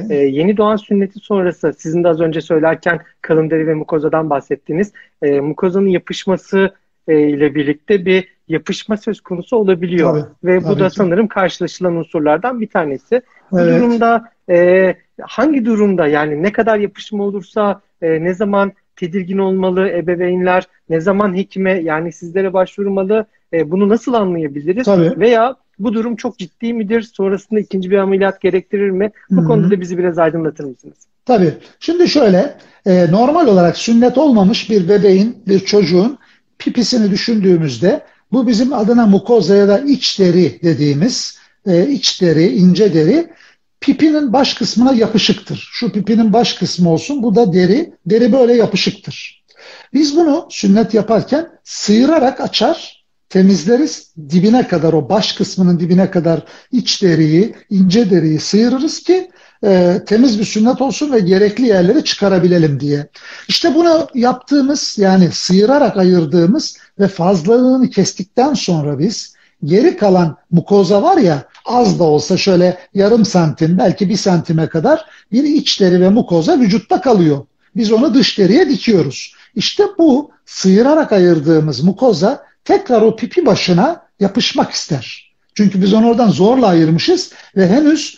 Yeni doğan sünneti sonrası sizin de az önce söylerken kalın deri ve mukozadan bahsettiniz. Mukozanın yapışması ile birlikte bir yapışma söz konusu olabiliyor. Tabii, Ve bu tabii da ki. sanırım karşılaşılan unsurlardan bir tanesi. Bu Evet, durumda hangi durumda, yani ne kadar yapışma olursa ne zaman tedirgin olmalı ebeveynler, ne zaman hekime, yani sizlere başvurmalı, bunu nasıl anlayabiliriz? tabii. Veya bu durum çok ciddi midir? Sonrasında ikinci bir ameliyat gerektirir mi? Hı Bu konuda hı. da bizi biraz aydınlatır mısınız? Tabii. Şimdi şöyle, normal olarak sünnet olmamış bir bebeğin, bir çocuğun pipisini düşündüğümüzde bu bizim adına mukoza ya da iç deri dediğimiz iç deri, ince deri pipinin baş kısmına yapışıktır. Şu pipinin baş kısmı olsun, bu da deri. Deri böyle yapışıktır. Biz bunu sünnet yaparken sıyırarak açar, temizleriz. Dibine kadar, o baş kısmının dibine kadar iç deriyi, ince deriyi sıyırırız ki temiz bir sünnet olsun ve gerekli yerleri çıkarabilelim diye. İşte bunu yaptığımız, yani sıyırarak ayırdığımız ve fazlalığını kestikten sonra biz geri kalan mukoza var ya, az da olsa şöyle yarım santim, belki bir santime kadar bir iç deri ve mukoza vücutta kalıyor. Biz onu dış deriye dikiyoruz. İşte bu sıyırarak ayırdığımız mukoza tekrar o pipi başına yapışmak ister. Çünkü biz onu oradan zorla ayırmışız ve henüz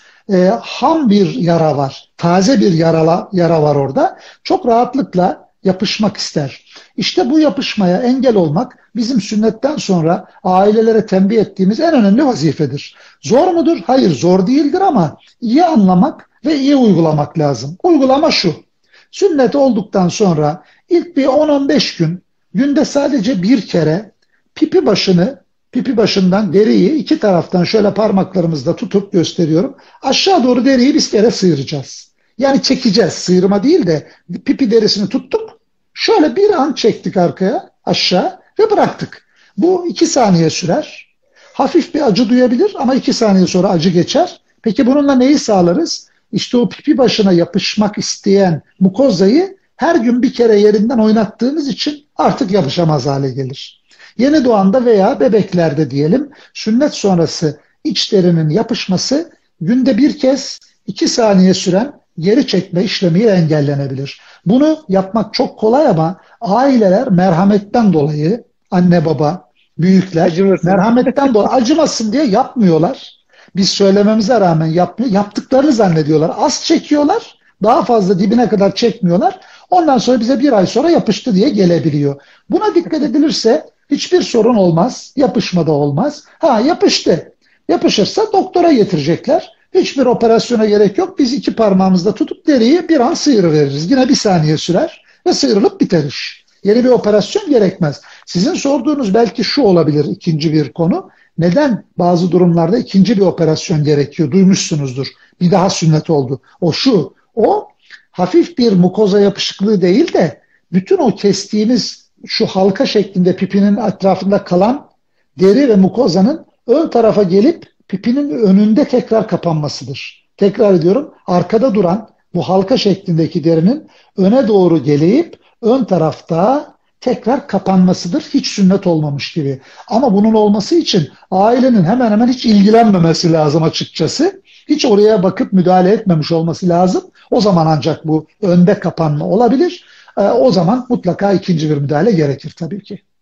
ham bir yara var. Taze bir yara var orada. Çok rahatlıkla yapışmak ister. İşte bu yapışmaya engel olmak bizim sünnetten sonra ailelere tembih ettiğimiz en önemli vazifedir. Zor mudur? Hayır, zor değildir ama iyi anlamak ve iyi uygulamak lazım. Uygulama şu: sünnet olduktan sonra ilk bir 10-15 gün günde sadece bir kere pipi pipi başından deriyi iki taraftan şöyle parmaklarımızla tutup gösteriyorum. Aşağı doğru deriyi bir kere sıyıracağız. Yani çekeceğiz. Sıyırma değil de pipi derisini tuttuk. Şöyle bir an çektik arkaya, aşağı ve bıraktık. Bu 2 saniye sürer. Hafif bir acı duyabilir ama 2 saniye sonra acı geçer. Peki bununla neyi sağlarız? İşte o pipi başına yapışmak isteyen mukozayı her gün bir kere yerinden oynattığımız için artık yapışamaz hale gelir. Yeni doğanda veya bebeklerde diyelim, sünnet sonrası iç derinin yapışması günde bir kez 2 saniye süren geri çekme işlemiyle engellenebilir. Bunu yapmak çok kolay ama aileler merhametten dolayı, anne baba, büyükler Acımasın. merhametten dolayı acımasın diye yapmıyorlar. Biz söylememize rağmen yapmıyor. Yaptıklarını zannediyorlar. Az çekiyorlar, daha fazla dibine kadar çekmiyorlar. Ondan sonra bize bir ay sonra yapıştı diye gelebiliyor. Buna dikkat edilirse hiçbir sorun olmaz. Yapışma da olmaz. Ha, yapıştı. Yapışırsa doktora getirecekler. Hiçbir operasyona gerek yok. Biz 2 parmağımızla tutup deriyi bir an sıyırıveririz. Yine 1 saniye sürer ve sıyrılıp biter iş. Yeni bir operasyon gerekmez. Sizin sorduğunuz belki şu olabilir, ikinci bir konu. Neden bazı durumlarda ikinci bir operasyon gerekiyor? Duymuşsunuzdur. Bir daha sünnet oldu. O şu: o hafif bir mukoza yapışıklığı değil de bütün o kestiğimiz şu halka şeklinde pipinin etrafında kalan deri ve mukozanın ön tarafa gelip pipinin önünde tekrar kapanmasıdır. Tekrar ediyorum, arkada duran bu halka şeklindeki derinin öne doğru gelip ön tarafta tekrar kapanmasıdır. Hiç sünnet olmamış gibi. Ama bunun olması için ailenin hemen hemen hiç ilgilenmemesi lazım açıkçası. Hiç oraya bakıp müdahale etmemiş olması lazım. O zaman ancak bu önde kapanma olabilir. O zaman mutlaka ikinci bir müdahale gerekir tabii ki.